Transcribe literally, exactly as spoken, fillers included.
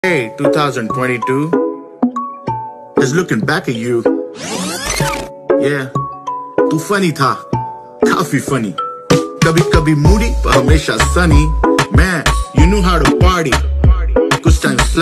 Hey, twenty twenty-two is looking back at you. Yeah, तू funny था, काफी funny. कभी कभी moody, but हमेशा sunny. Man, you knew how to party. कुछ time